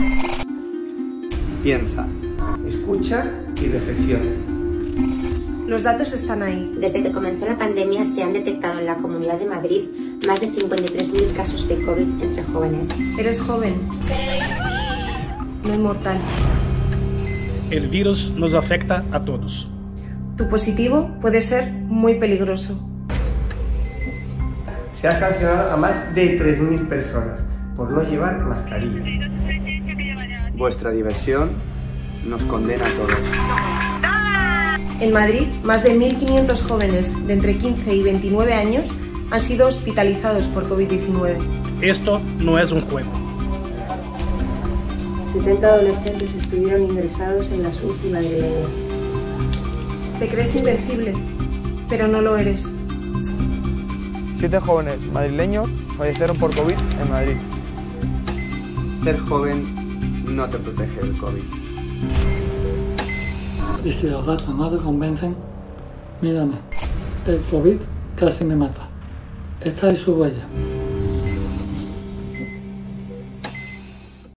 Piensa, escucha y reflexiona. Los datos están ahí. Desde que comenzó la pandemia se han detectado en la Comunidad de Madrid más de 53.000 casos de COVID entre jóvenes. Eres joven, no inmortal. El virus nos afecta a todos. Tu positivo puede ser muy peligroso. Se ha sancionado a más de 3.000 personas por no llevar mascarilla. Vuestra diversión nos condena a todos. En Madrid, más de 1.500 jóvenes de entre 15 y 29 años han sido hospitalizados por COVID-19. Esto no es un juego. 70 adolescentes estuvieron ingresados en las UCI madrileñas. Te crees invencible, pero no lo eres. 7 jóvenes madrileños fallecieron por COVID en Madrid. Ser joven no te protege del COVID. Y si los datos no te convencen, mírame. El COVID casi me mata. Esta es su huella.